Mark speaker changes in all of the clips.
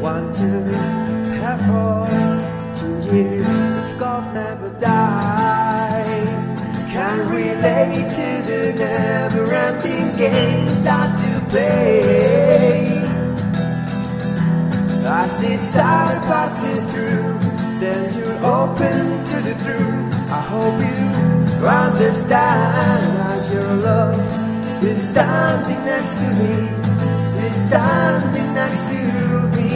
Speaker 1: Want to have for 2 years if God never die. Can relate to the never-ending games start to play. As this side parted through, then you're open to the truth. I hope you understand that your love is standing next to me, is standing next to me.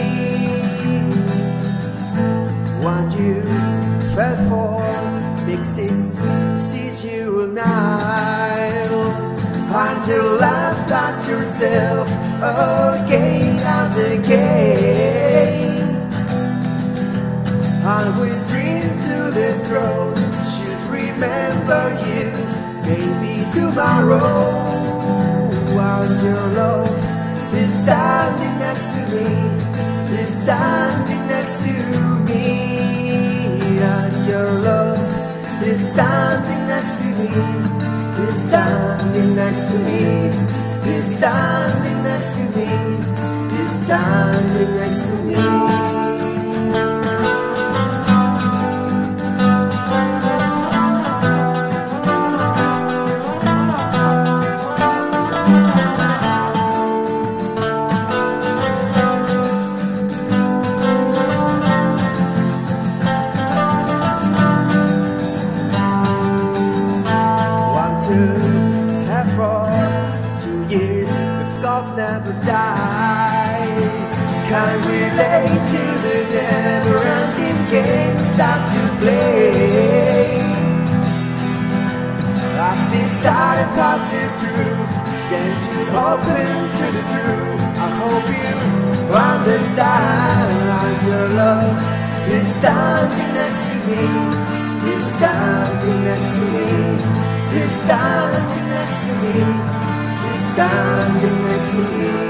Speaker 1: When you fell for mixes, sees you night, and you laughed at yourself again and again. And we dream to the throne, she'll remember you, maybe tomorrow. And your love is standing next to me, is standing next to me. And your love is standing next to me, is standing next to me, is standing next to me, is standing next to me. Have for 2 years if God never died. Can relate to the never-ending game start to play. As this side parted through, then you open to the truth. I hope you understand that your love is standing next to me, is standing next to me. He's standing next to me, he's standing next to me.